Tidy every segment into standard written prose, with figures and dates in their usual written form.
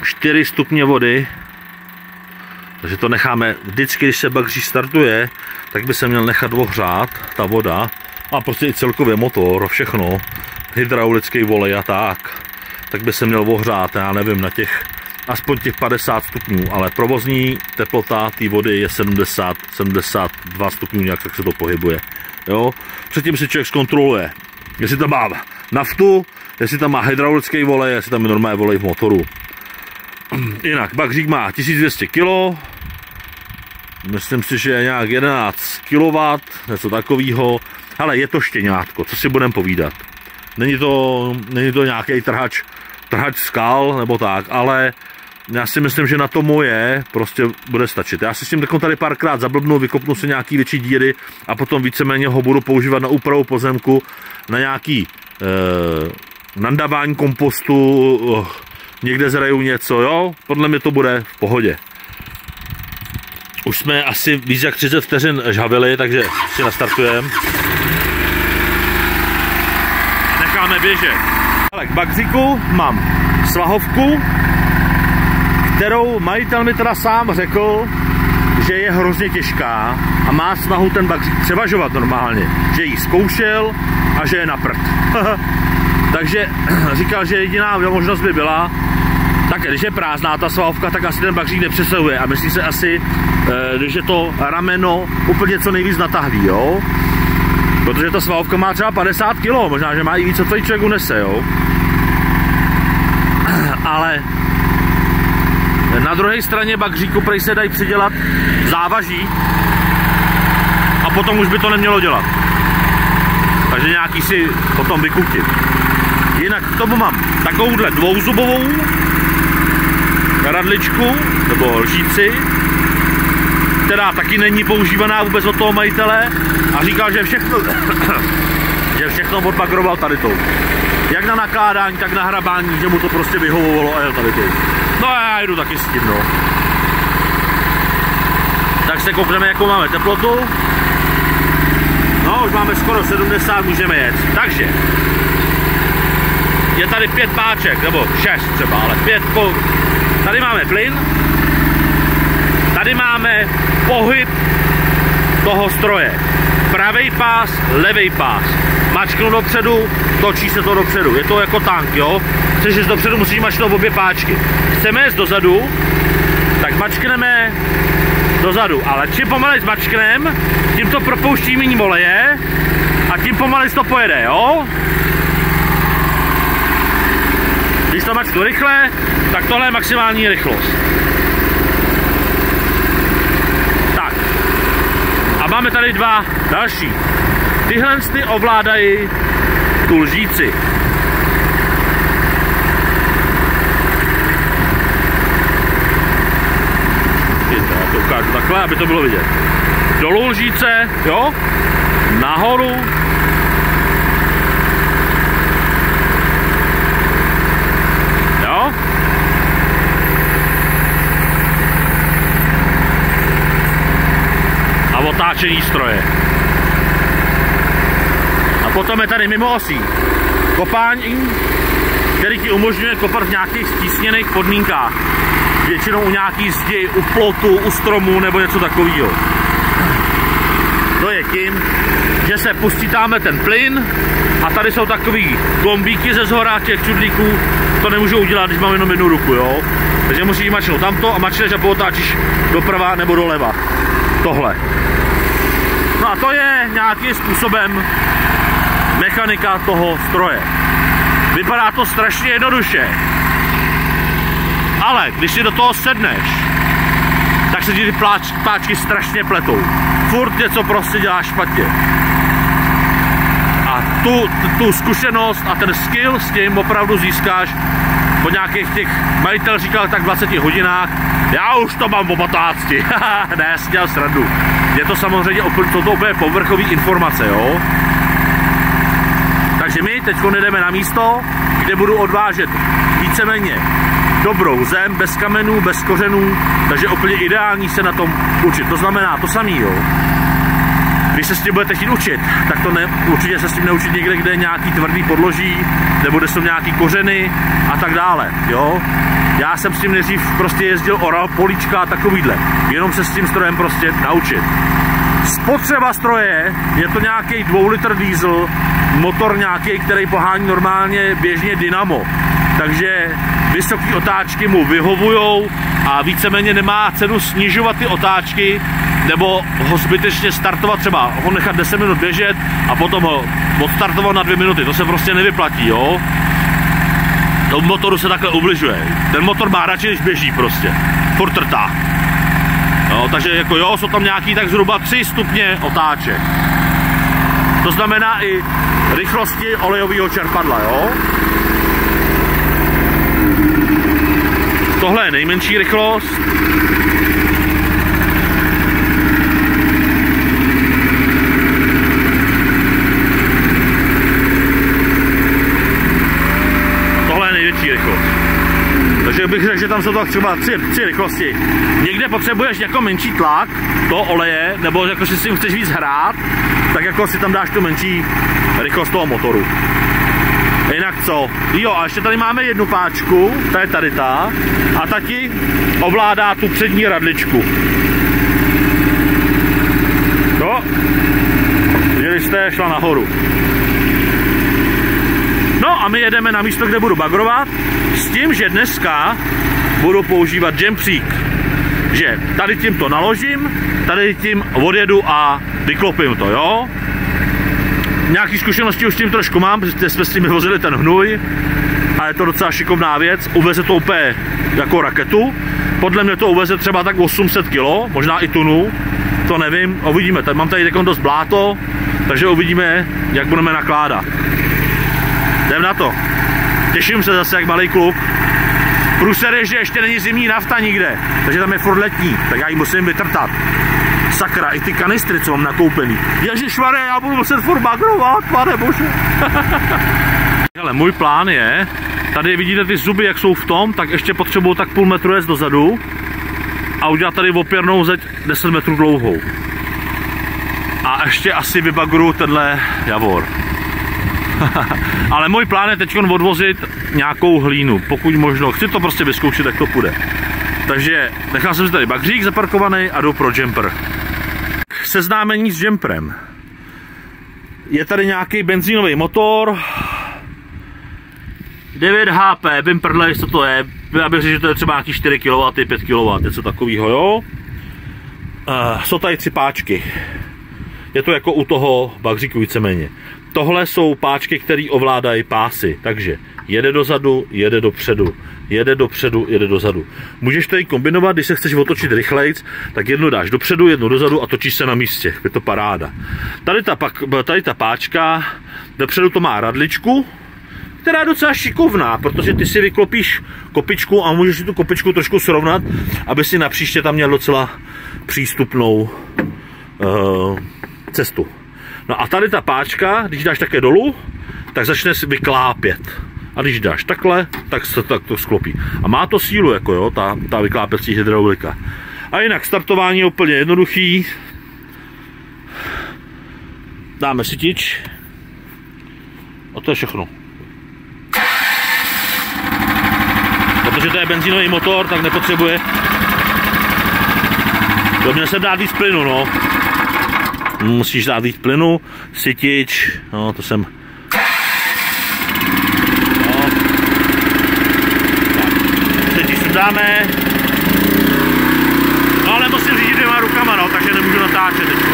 4 stupně vody. Takže to necháme, vždycky, když se bagří startuje, tak by se měl nechat ohřát ta voda a prostě i celkově motor, všechno, hydraulický volej a tak by se měl ohřát, já nevím, na těch, aspoň těch 50 stupňů, ale provozní teplota té vody je 72 stupňů, nějak tak se to pohybuje. Jo? Předtím si člověk zkontroluje, jestli tam má naftu, jestli tam má hydraulický volej, jestli tam je normální volej v motoru. Jinak, bagřík má 1200 kg, myslím si, že je nějak 11 kW, něco takového, ale je to štěňátko, co si budeme povídat. Není to nějaký trhač skal nebo tak, ale já si myslím, že na to moje prostě bude stačit. Já si s tím tady párkrát zablbnu, vykopnu si nějaký větší díry a potom víceméně ho budu používat na úpravu pozemku, na nějaký nandávání kompostu, někde zraju něco, jo, podle mě to bude v pohodě. Už jsme asi víc jak 30 vteřin žhavili, takže si nastartujeme. Necháme běžet. Ale k bagříku mám svahovku, kterou majitel mi teda sám řekl, že je hrozně těžká a má snahu ten bagřík převažovat normálně. Že ji zkoušel a že je na prd. Takže říkal, že jediná možnost by byla, tak když je prázdná ta svahovka, tak asi ten bagřík nepřesahuje a myslí se asi, když je to rameno úplně co nejvíc natahlý, jo. Protože ta svahovka má třeba 50 kg, možná, že má i víc, co tady člověk unese, jo. Ale na druhé straně bagříku prej se dají přidělat závaží a potom už by to nemělo dělat. Takže nějaký si potom vykutit. Jinak k tomu mám takovouhle dvouzubovou radličku nebo lžíci, která taky není používaná vůbec od toho majitele a říkal, že všechno odbagroval tady tou. Jak na nakládání, tak na hrabání, že mu to prostě vyhovovalo a jel tady tou. No a já jdu taky s tím, no. Tak se koukneme, jakou máme teplotu. No, už máme skoro 70, můžeme jet. Takže je tady 5 páček, nebo 6 třeba, ale 5. Tady máme plyn. Tady máme pohyb toho stroje. Pravý pás, levý pás. Mačknu dopředu, točí se to dopředu. Je to jako tank, jo? Chceš jít dopředu, musíš mačknout obě páčky. Chceme jít dozadu, tak mačkneme dozadu. Ale čím pomalej zmačknem, tím to propouští méně voleje a tím pomalej to pojede, jo? Když to mačknu rychle, tak tohle je maximální rychlost. Tak. A máme tady 2 další. Tyhle ty ovládají tu lžíci. Já to ukážu takhle, aby to bylo vidět. Dolů lžíce, jo? Nahoru. Jo? A otáčení stroje. A potom je tady mimo osí kopání, který ti umožňuje kopat v nějakých stísněných podmínkách. Většinou u nějaký zdi, u plotu, u stromů nebo něco takového. To je tím, že se pustítáme ten plyn a tady jsou takový gombíky ze zhora těch čudlíků. To nemůžu udělat, když mám jenom jednu ruku, jo. Takže musíš mačnout tamto a mačneš a pootáčíš doprava nebo doleva. Tohle. No a to je nějakým způsobem mechanika toho stroje. Vypadá to strašně jednoduše. Ale když si do toho sedneš, tak se ti ty páčky strašně pletou. Furt něco prostě děláš špatně. A tu zkušenost a ten skill s tím opravdu získáš po nějakých těch, majitel říkal tak 20 hodinách, já už to mám po 15. Ne, já si dělal srandu. Je to samozřejmě úplně povrchový informace, jo. Takže my teď jdeme na místo, kde budu odvážet víceméně dobrou zem, bez kamenů, bez kořenů, takže úplně ideální se na tom učit. To znamená to samé, jo. když se s tím budete chtít učit, tak to určitě se s tím neučit někde, kde je nějaký tvrdý podloží, nebo kde jsou nějaký kořeny a tak dále, jo. Já jsem s tím nejdřív prostě jezdil, oral políčka a takovýhle, jenom se s tím strojem prostě naučit. Spotřeba stroje, je to nějaký 2 litr diesel, motor nějaký, který pohání normálně běžně dynamo, takže vysoké otáčky mu vyhovujou a víceméně nemá cenu snižovat ty otáčky nebo ho zbytečně startovat, třeba ho nechat 10 minut běžet a potom ho odstartovat na 2 minuty, to se prostě nevyplatí, jo. Tomu motoru se takhle ubližuje, ten motor má radši, když běží prostě, furt trtá. Jo, takže jako jo, jsou tam nějaký tak zhruba 3 stupně otáček. To znamená i rychlosti olejového čerpadla, jo. Tohle je nejmenší rychlost. Tohle je největší rychlost. Takže bych řekl, že tam jsou to třeba 3 rychlosti. Někde potřebuješ jako menší tlak toho oleje, nebo jako si s tím chceš víc hrát, tak jako si tam dáš tu menší rychlost toho motoru. Jinak co? Jo, a ještě tady máme jednu páčku, ta je tady ta, a taky ovládá tu přední radličku. Jo, viděli jste, šla nahoru. No a my jedeme na místo, kde budu bagrovat, s tím, že dneska budu používat Jempřík. Že tady tím to naložím, tady tím odjedu a vyklopím to, jo. Nějaký zkušenosti už s tím trošku mám, protože jsme s tím vyvozili ten hnůj a je to docela šikovná věc, uveze to úplně jako raketu. Podle mě to uveze třeba tak 800 kg, možná i tunu, to nevím, uvidíme. Tady mám tady dost bláto, takže uvidíme, jak budeme nakládat. Jdem na to. Těším se zase jak malý kluk. Průser je, že ještě není zimní nafta nikde, takže tam je furt letní, tak já ji musím vytrtat. Sakra, i ty kanistry, co mám nakoupený. Ježišmarja, já budu muset furt bagrovat, pane bože. Ale můj plán je, tady vidíte ty zuby, jak jsou v tom, tak ještě potřebuju tak půl metru jet dozadu a udělat tady opěrnou zeď 10 metrů dlouhou. A ještě asi vybagruju tenhle javor. Ale můj plán je teď odvozit nějakou hlínu, pokud možno. Chci to prostě vyzkoušet, jak to půjde. Takže nechal jsem si tady bagřík zaparkovaný a jdu pro jumper. Seznámení s jumperem. Je tady nějaký benzínový motor. 9 HP, vím prdlej, co to je. Já bych řekl, že to je třeba nějaký 4 kW, 5 kW, něco takového, jo. Jsou tady 3 páčky. Je to jako u toho bagříku víceméně. Tohle jsou páčky, které ovládají pásy, takže jede dozadu, jede dopředu, jede dopředu, jede dozadu. Můžeš tady kombinovat, když se chceš otočit rychlejc, tak jednu dáš dopředu, jednu dozadu a točíš se na místě, je to paráda. Tady ta páčka, dopředu to má radličku, která je docela šikovná, protože ty si vyklopíš kopičku a můžeš si tu kopičku trošku srovnat, aby si napříště tam měl docela přístupnou cestu. No a tady ta páčka, když dáš také dolů, tak začne si vyklápět. A když dáš takhle, tak se tak to sklopí. A má to sílu, jako jo, ta vyklápěcí hydraulika. A jinak startování je úplně jednoduchý. Dáme sytič. A to je všechno. Protože to je benzínový motor, tak nepotřebuje. To měl se dát víc plynu, no. Musíš dát víc plynu, sytič, no to jsem. No. Sytič tu dáme. No ale musím řídit 2 rukama, no, takže nemůžu natáčet teď.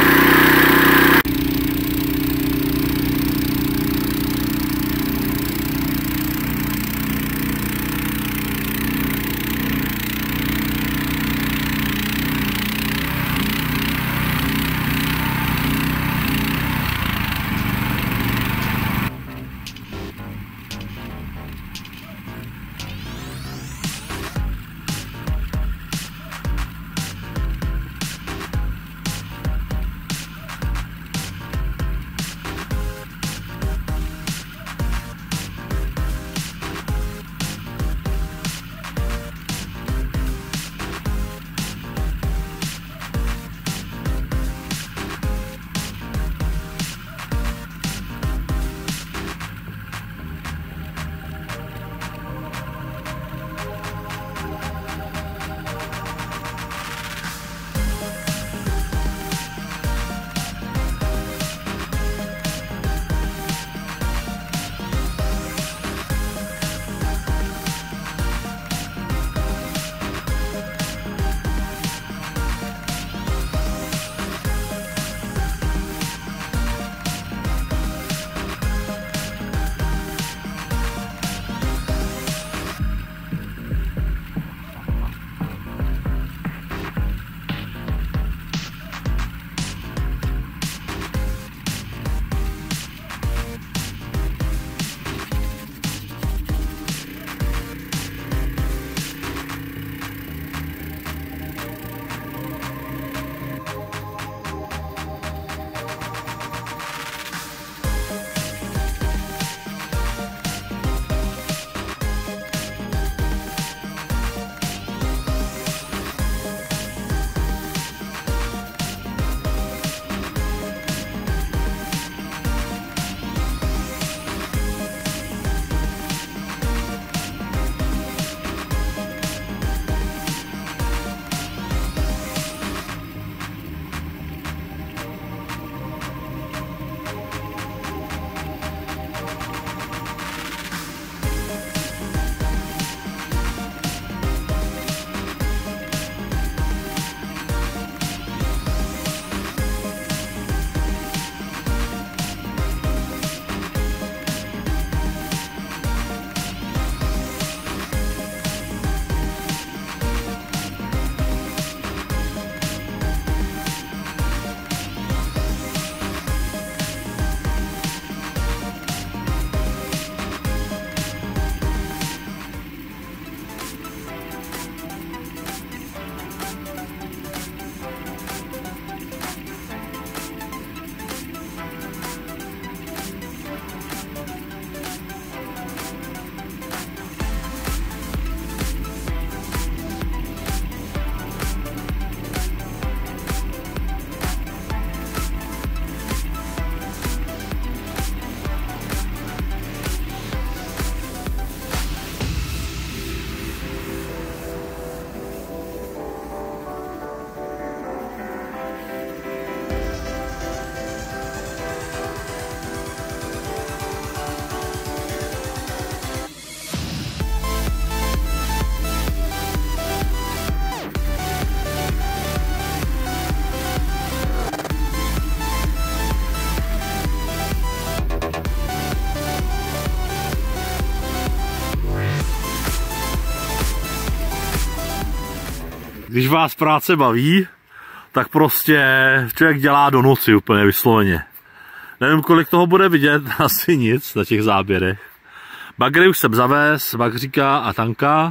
když vás práce baví, tak prostě člověk dělá do noci úplně vysloveně. Nevím, kolik toho bude vidět, asi nic na těch záběrech. Bagry už jsem zavez, bagříka a tanka.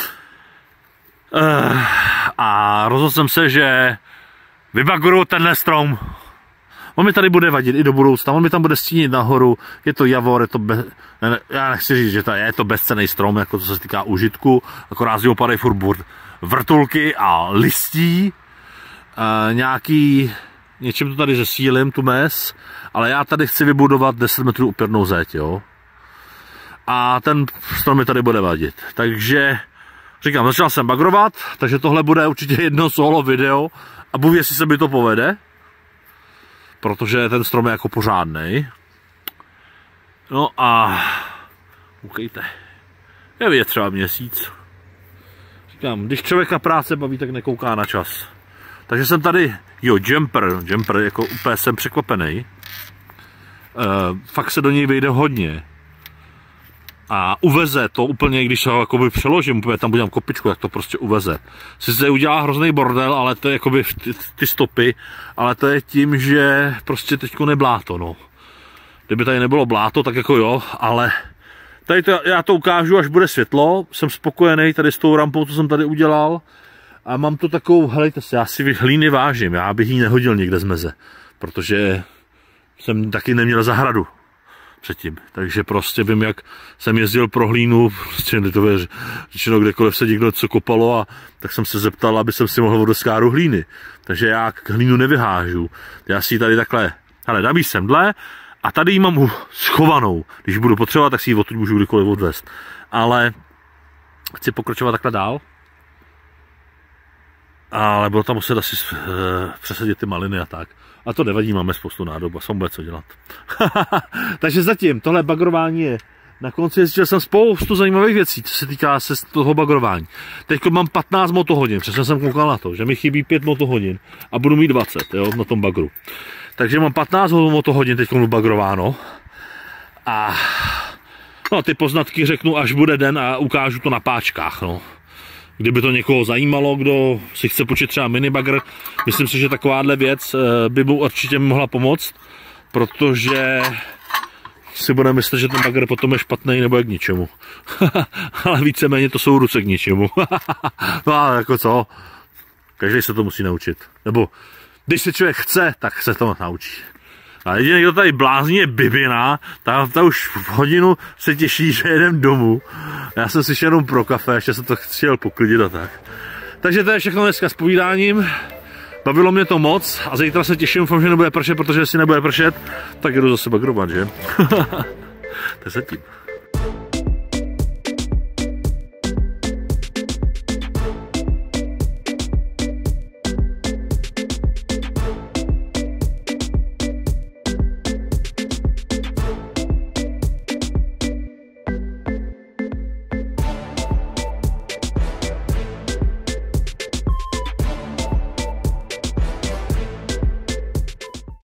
A rozhodl jsem se, že vybagruju tenhle strom. On mi tady bude vadit i do budoucna, on mi tam bude stínit nahoru, je to javor, je to já nechci říct, že je to bezcenný strom, jako co se týká užitku, akorát z něho padají furt vrtulky a listí. Něčím to tady zesílím, tu mes, ale já tady chci vybudovat 10 metrů upěrnou zeď, jo. A ten strom mi tady bude vadit, takže říkám, začal jsem bagrovat, takže tohle bude určitě jedno solo video a Bůh ví, jestli se mi to povede, protože ten strom je jako pořádnej. No a koukejte, je vidět třeba měsíc. Říkám, když člověk na práce baví, tak nekouká na čas. Takže jsem tady, jumper, jako úplně jsem překvapený. Fakt se do něj vejde hodně. A uveze to úplně, když ho jakoby přeložím, úplně tam budem kopičku, tak to prostě uveze. Sice udělá hrozný bordel, ale to je jakoby ty stopy, ale to je tím, že prostě teďko nebláto, no. Kdyby tady nebylo bláto, tak jako jo, ale tady to, já to ukážu, až bude světlo, jsem spokojený tady s tou rampou, co jsem tady udělal. A mám tu takovou, helejte se, já si hlíny vážím, já bych ji nehodil někde z meze, protože jsem taky neměl zahradu předtím, takže prostě vím, jak jsem jezdil pro hlínu, prostě to je řečeno, kdekoliv se někdo co kopalo a tak jsem se zeptal, aby jsem si mohl odeskat hlíny, takže já hlínu nevyhážu, já si ji tady takhle, hele, dám ji semhle a tady ji mám schovanou, když budu potřebovat, tak si ji odtud můžu kdykoliv odvést, ale chci pokračovat takhle dál. Ale bylo tam muset asi přesadit ty maliny a tak. A to nevadí, máme spoustu nádob a bude co dělat. Takže zatím tohle bagrování je. Na konci zjistil jsem spoustu zajímavých věcí, co se týká se toho bagrování. Teď mám 15 motohodin, přesně jsem koukal na to, že mi chybí 5 motohodin a budu mít 20, jo, na tom bagru. Takže mám 15 motohodin teď bagrováno. A no, ty poznatky řeknu, až bude den a ukážu to na páčkách, no. Kdyby to někoho zajímalo, kdo si chce počít třeba minibagr, myslím si, že takováhle věc by mu určitě mohla pomoct, protože si bude myslet, že ten bagr potom je špatný nebo je k ničemu. Ale víceméně to jsou ruce k ničemu. No a jako co? Každý se to musí naučit. Nebo když se člověk chce, tak se to naučí. A jediný, kdo tady blázní, je Bibina, ta už v hodinu se těší, že jedem domů. Já jsem si šel jenom pro kafe, ještě jsem to chtěl poklidit a tak. Takže to je všechno dneska s povídáním. Bavilo mě to moc a zítra se těším, že nebude pršet, protože jestli nebude pršet, tak jdu zase bagrovat, že? To je zatím.